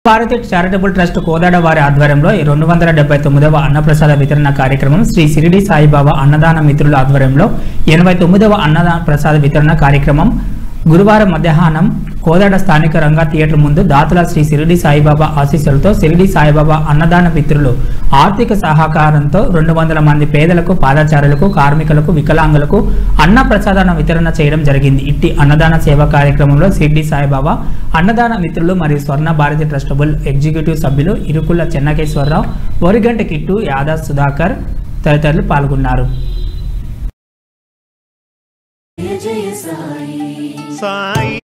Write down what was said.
Bharati charitable trust Kodad వారి ఆధ్వర్యంలో 279వ అన్నప్రసాద వితరణ కార్యక్రమం శ్రీ షిరిడి సాయిబాబా అన్నదాన మిత్రుల ఆధ్వర్యంలో 89వ అన్నదాన ప్రసాద వితరణ కార్యక్రమం గురువారం మధ్యాహ్నం కోదాడ స్థానిక రంగా థియేటర్ ముందు దాతల శ్రీ షిరిడి సాయిబాబా ఆశీస్సులతో షిరిడి సాయిబాబా అన్నదాన మిత్రులు ఆర్థిక సహకారంతో 200 మంది పేదలకు పాదచారులకు కార్మికులకు వికలాంగులకు అన్న ప్రసాదాన వితరణ చేయడం జరిగింది. ఇట్టి అన్నదాన సేవా కార్యక్రమంలో షిరిడి సాయిబాబా అన్నదాన మిత్రులు మరియు స్వర్ణ భారతి ట్రస్టబుల్ ఎగ్జిక్యూటివ్ సభ్యులు ఇరుకుల చెన్నకేశ్వరరావు, ఒరిగంటి కిట్టు, యాదవ్ సుధాకర్ తదితరులు పాల్గొన్నారు. సాయి